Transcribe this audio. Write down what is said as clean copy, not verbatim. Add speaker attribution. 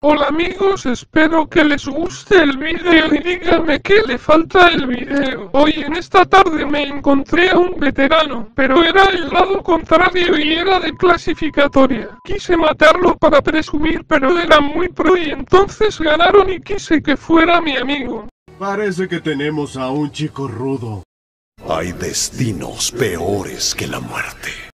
Speaker 1: Hola amigos, espero que les guste el vídeo y díganme qué le falta al vídeo. Hoy en esta tarde me encontré a un veterano, pero era el lado contrario y era de clasificatoria. Quise matarlo para presumir, pero era muy pro y entonces ganaron y quise que fuera mi amigo.
Speaker 2: Parece que tenemos a un chico rudo.
Speaker 3: Hay destinos peores que la muerte.